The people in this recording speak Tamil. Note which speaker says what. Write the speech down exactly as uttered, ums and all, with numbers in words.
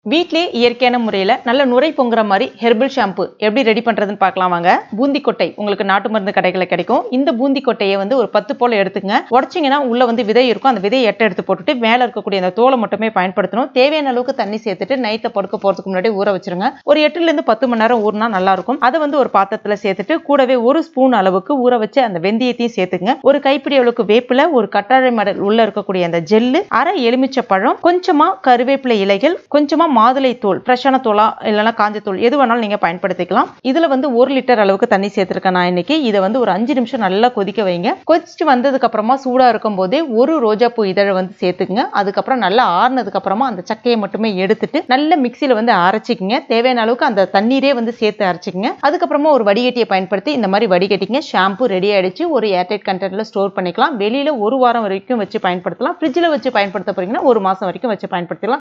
Speaker 1: வீட்லயே இயற்கையான முறையில் நல்ல நுரை பொங்குற மாதிரி ஹெர்பல் ஷாம்பு எப்படி ரெடி பண்ணுறதுன்னு பார்க்கலாம் வாங்க. பூந்தி கொட்டை உங்களுக்கு நாட்டு மருந்து கடைகளில் கிடைக்கும். இந்த பூந்தி கொட்டையை வந்து ஒரு பத்து போல எடுத்துங்க. உடச்சிங்கன்னா உள்ள வந்து விதை இருக்கும். அந்த விதையை எட்ட எடுத்து போட்டுட்டு மேலே இருக்கக்கூடிய அந்த தோலை மட்டுமே பயன்படுத்தணும். தேவையான அளவுக்கு தண்ணி சேர்த்துட்டு நைட்டில் படுக்க போகிறதுக்கு முன்னாடி ஊற வச்சிருங்க. ஒரு எட்டுலேருந்து பத்து மணி நேரம் ஊறினா நல்லா இருக்கும். அதை வந்து ஒரு பாத்திரத்தில் சேர்த்துட்டு கூடவே ஒரு ஸ்பூன் அளவுக்கு ஊற வச்சு அந்த வெந்தயத்தையும் சேர்த்துங்க. ஒரு கைப்பிடி அளவுக்கு வேப்பிலை, ஒரு கற்றாழை மடல் உள்ள இருக்கக்கூடிய அந்த ஜெல்லு, அரை எலுமிச்சை பழம், கொஞ்சமா கருவேப்பிலை இலைகள், கொஞ்சமா மாதுளை தூள், ஃப்ரெஷ்ஷான தூளா இல்லைன்னா காஞ்ச தூள் எது வேணாலும் நீங்க பயன்படுத்திக்கலாம். இதுல வந்து ஒரு லிட்டர் அளவுக்கு தண்ணி சேர்த்திருக்கேன் நான் இன்னைக்கு. இதை வந்து ஒரு அஞ்சு நிமிஷம் நல்லா கொதிக்க வைங்க. கொதிச்சுட்டு வந்ததுக்கு அப்புறமா சூடா இருக்கும் போதே ஒரு ரோஜா பூ இதழை வந்து சேர்த்துக்குங்க. அதுக்கப்புறம் நல்லா ஆறுனதுக்கு அப்புறமா அந்த சக்கையை மட்டுமே எடுத்துட்டு நல்ல மிக்சியில வந்து அரைச்சிக்கங்க. தேவையான அளவுக்கு அந்த தண்ணீரே வந்து சேர்த்து அரைச்சிக்கங்க. அதுக்கப்புறமா ஒரு வடிகட்டியை பயன்படுத்தி இந்த மாதிரி வடிகட்டிங்க. ஷாம்பு ரெடி ஆயிடுச்சு. ஒரு ஏர்டைட் கண்டெய்னர்ல ஸ்டோர் பண்ணிக்கலாம். வெளியில ஒரு வாரம் வரைக்கும் வச்சு பயன்படுத்தலாம். ஃப்ரிட்ஜில் வச்சு பயன்படுத்த போறீங்கன்னா ஒரு மாசம் வரைக்கும் வச்சு பயன்படுத்தலாம்.